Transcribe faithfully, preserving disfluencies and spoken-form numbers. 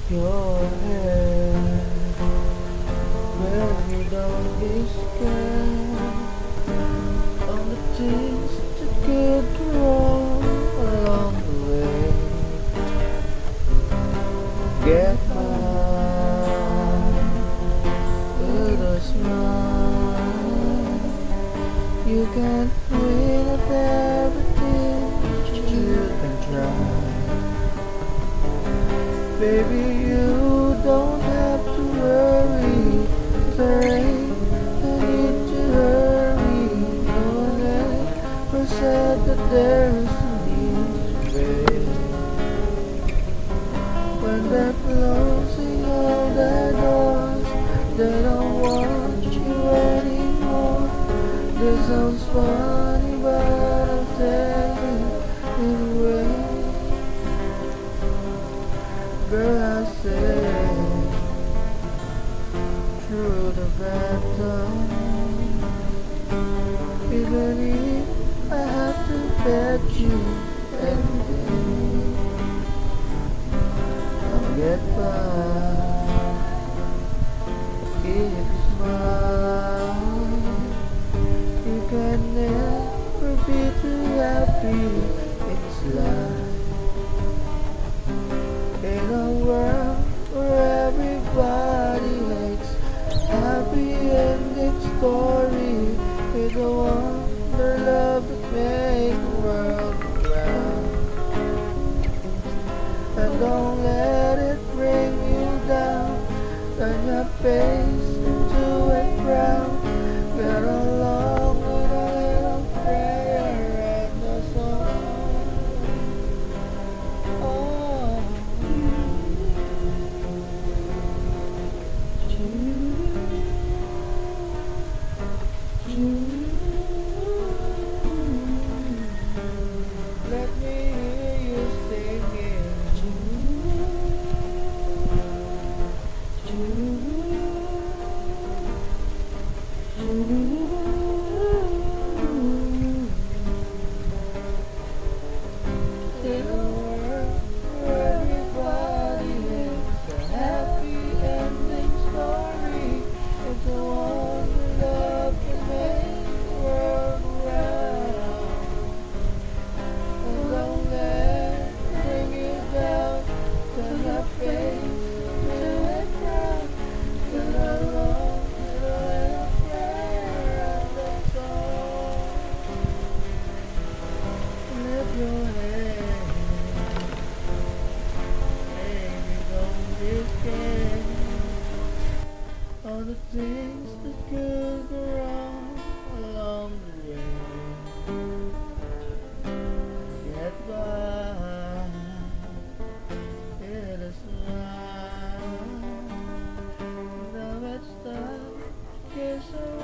your head. Baby, don't be scared of the things that could go wrong along the way. Get by with a smile. You can win at everything you can try. Baby, you don't have to worry. There ain't no need to hurry. No one ever said that there is a need to wait. When they're closing all their doors, they don't want you anymore. This sounds funny, but I'll tell you anyway. Girl, I say, through the bad times, even if I have to bet you every day, I'll get by. If you smile, you can never be too happy in this life. In a world where everybody makes happy ending story, we don't want their love to make the world go round. And don't let it bring you down. Turn your face into a frown. Get along with a little prayer and a song. Oh. Let me hear you singing. In a world where everybody lives a happy ending story, it's the one love can make the world go round. And don't let it bring you down. Turn your face to a frown. Get along with a little prayer and a song. Lift your head, baby, don't be scared of the things that could go wrong along the way. Get by with a smile. Now it's time to kiss her.